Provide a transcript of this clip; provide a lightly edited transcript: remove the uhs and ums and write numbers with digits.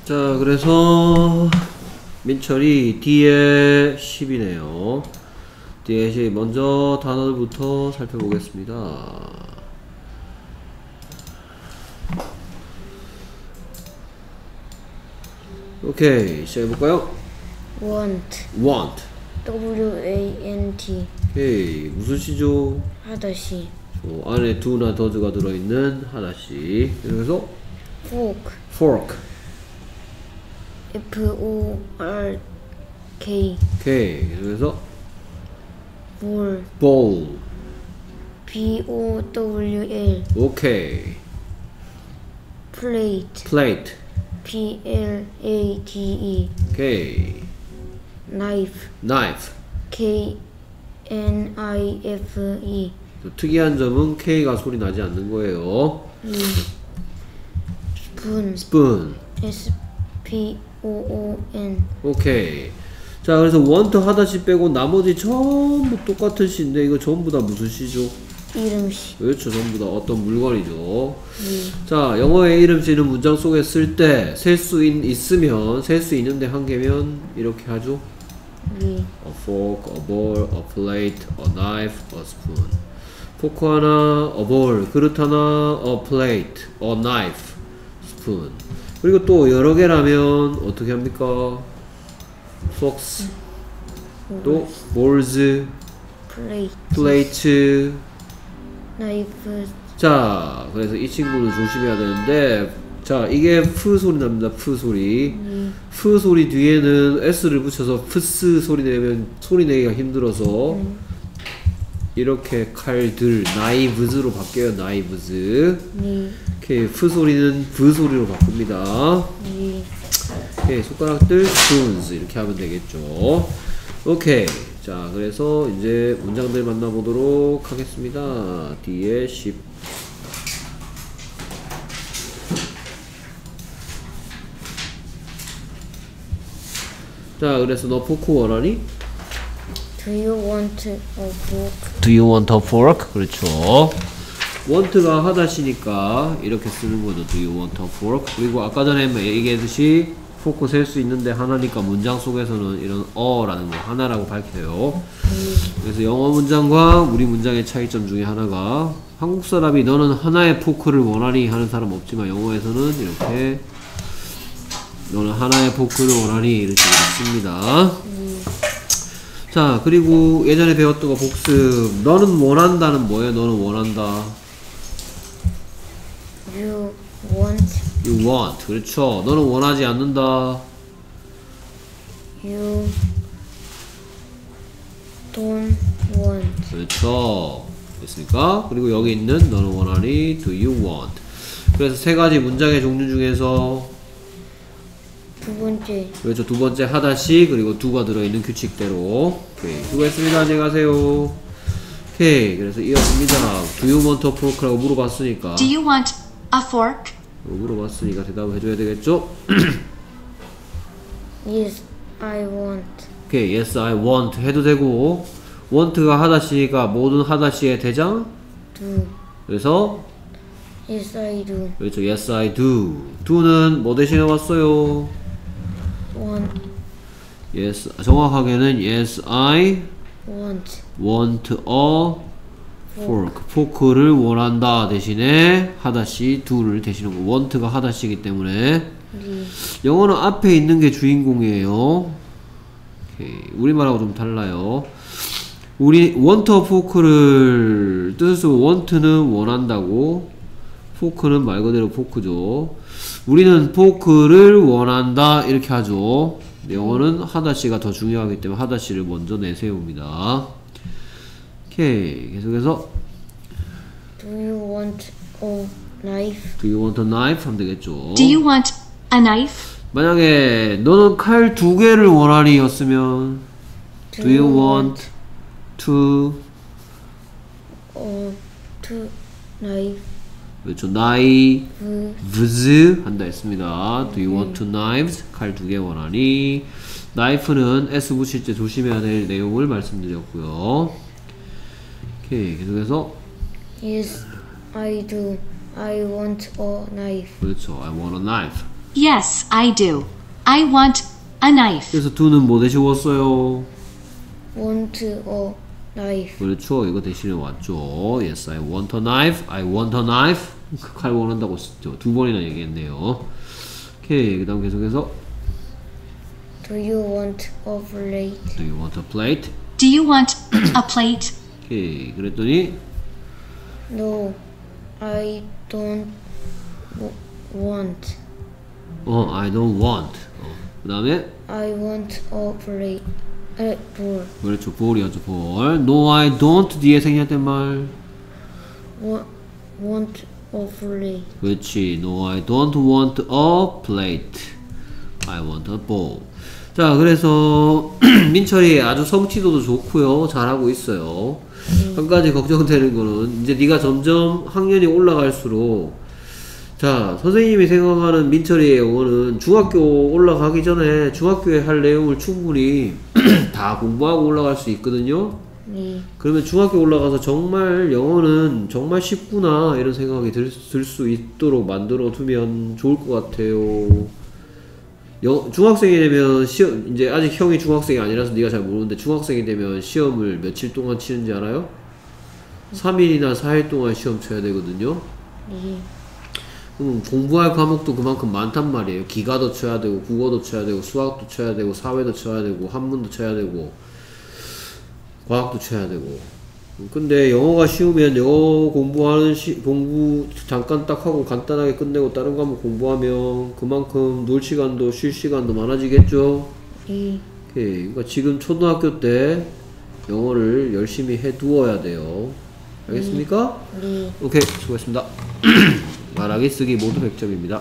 자, 그래서 민철이 D에 10이네요. D에 10. 먼저 단어부터 살펴보겠습니다. 오케이, 시작해볼까요? want W-A-N-T 오케이, 무슨 시죠? 하다시 안에 do나 does가 들어있는 하나씩. 그래서 fork F-O-R-K 오케이, 그래서 bowl bowl B-O-W-L 오케이, plate P-L-A-T-E 오케이, knife knife. K-N-I-F-E 특이한 점은 K가 소리 나지 않는 거예요. spoon S-P-O-O-N 오케이. 자, 그래서 want 하다시 빼고 나머지 전부 똑같은 시인데 이거 전부 다 무슨 시죠? 이름시 그렇죠. 전부 다 어떤 물건이죠. 자, 영어의 이름시는 문장 속에 쓸 때 셀 수 있으면 셀 수 있는데 한 개면 이렇게 하죠. A fork, a bowl, a plate, a knife, a spoon. 포크 하나, a bowl, 그릇 하나, a plate, a knife, spoon. 그리고 또 여러 개라면 어떻게 합니까? forks, 또 bowls, plate, knife 자, 그래서 이 친구는 조심해야 되는데, 자, 이게 프 소리 납니다. 프 소리. 프 소리 뒤에는 s를 붙여서 프스 소리 내면 소리 내기가 힘들어서 이렇게 칼들 나이브즈로 바뀌어요. 나이브즈. 오케이, 프 소리는 브 소리로 바꿉니다. 오케이, 손가락들 spoons 이렇게 하면 되겠죠. 오케이. 자, 그래서 이제 문장들 만나보도록 하겠습니다. D에 10. 자, 그래서 너 포크 원하니? Do you want a fork? Do you want a fork? 그렇죠. want가 하다시니까 이렇게 쓰는 거죠. Do you want a fork? 그리고 아까 전에 얘기했듯이 포크 셀 수 있는데 하나니까 문장 속에서는 이런 어라는 거 하나라고 밝혀요. 그래서 영어 문장과 우리 문장의 차이점 중에 하나가 한국 사람이 너는 하나의 포크를 원하니 하는 사람 없지만 영어에서는 이렇게 너는 하나의 포크를 원하니 이렇게 씁니다. 자, 그리고 예전에 배웠던 거 복습. 너는 원한다는 뭐예요? 너는 원한다. You want You want. 그렇죠. 너는 원하지 않는다. You don't want 그렇죠. 됐습니까? 그리고 여기 있는 너는 원하니 Do you want. 그래서 세 가지 문장의 종류 중에서 두 번째 그렇죠. 두 번째 하다시 그리고 두가 들어있는 규칙대로. 오케이. 수고했습니다. 안녕히 가세요. 오케이. 그래서 이어집니다. Do you want a fork라고 물어봤으니까 Do you want a fork? 물어봤으니까 대답을 해줘야 되겠죠? Yes, I want 오케이. Yes, I want 해도 되고 want가 하다시가 모든 하다시의 대장. do 그래서 Yes, I do 그렇죠. Yes, I do. do는 뭐 대신에 왔어요? want Yes, 정확하게는 Yes, I want a fork. 포크를 원한다 대신에 하다시 do를 대신하고 want가 하다시이기 때문에 영어는 앞에 있는 게 주인공이에요. 오케이. 우리말하고 좀 달라요. 우리 want a fork를 뜻을 want는 원한다고, 포크는 말 그대로 포크죠. 우리는 포크를 원한다 이렇게 하죠. 영어는 하다시가 더 중요하기 때문에 하다시를 먼저 내세웁니다. 오케이. 계속해서 Do you want a knife? Do you want a knife? 하면 되겠죠. Do you want a knife? 만약에 너는 칼 두 개를 원하니 였으면 Do you want to knife? 그렇죠. knives 한다 했습니다. Do you want two knives? 칼 두 개 원하니? knife는 s 붙일 때 조심해야 될 내용을 말씀드렸고요. 오케이. 계속해서 Yes, I do. I want a knife. 그렇죠. I want a knife. Yes, I do. I want a knife. 그래서 do는 뭐 대신 왔어요? want a knife. 그렇죠. 이거 대신에 왔죠. Yes, I want a knife. I want a knife. 칼 원한다고 썼죠. 두 번이나 얘기했네요. 오케이. 그 다음 계속해서 Do you want a plate? Do you want a plate? Do you want a plate? 오케이. 그랬더니 No, I don't want. I don't want. 그 다음에 I want a plate. Ball. 그렇죠. 볼이었죠. 볼. No, I don't 뒤에 생략된 말. Want a plate. 그렇지. No, I don't want a plate. I want a bowl. 자, 그래서 민철이 아주 성취도도 좋고요. 잘하고 있어요. 한 가지 걱정되는 거는 이제 네가 점점 학년이 올라갈수록 자, 선생님이 생각하는 민철이의 영어는 중학교 올라가기 전에 중학교에 할 내용을 충분히 다 공부하고 올라갈 수 있거든요. 네. 그러면 중학교 올라가서 정말 영어는 정말 쉽구나 이런 생각이 들 수 있도록 만들어 두면 좋을 것 같아요. 중학생이 되면 시험, 이제 아직 형이 중학생이 아니라서 네가 잘 모르는데 중학생이 되면 시험을 며칠 동안 치는지 알아요? 3일이나 4일 동안 시험 쳐야 되거든요. 네. 공부할 과목도 그만큼 많단 말이에요. 기가도 쳐야 되고, 국어도 쳐야 되고, 수학도 쳐야 되고, 사회도 쳐야 되고, 한문도 쳐야 되고, 과학도 쳐야 되고. 근데 영어가 쉬우면 영어 공부 잠깐 딱 하고 간단하게 끝내고 다른 과목 공부하면 그만큼 놀 시간도 쉴 시간도 많아지겠죠? 네. 오케이. 그러니까 지금 초등학교 때 영어를 열심히 해 두어야 돼요. 알겠습니까? 네. 오케이. 수고했습니다. 말하기 쓰기 모두 100점입니다.